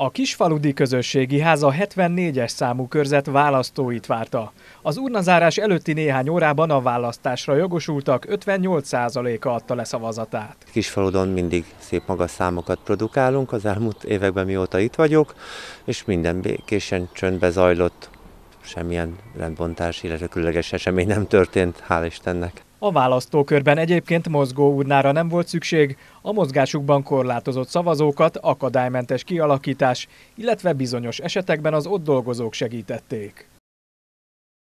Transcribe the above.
A Kisfaludy Közösségi Ház a 74-es számú körzet választóit várta. Az urnazárás előtti néhány órában a választásra jogosultak 58%-a adta le szavazatát. Kisfaludon mindig szép magas számokat produkálunk az elmúlt években, mióta itt vagyok, és minden békésen, csöndbe zajlott, semmilyen rendbontás, illetve különleges esemény nem történt, hál' Istennek. A választókörben egyébként mozgó urnára nem volt szükség, a mozgásukban korlátozott szavazókat akadálymentes kialakítás, illetve bizonyos esetekben az ott dolgozók segítették.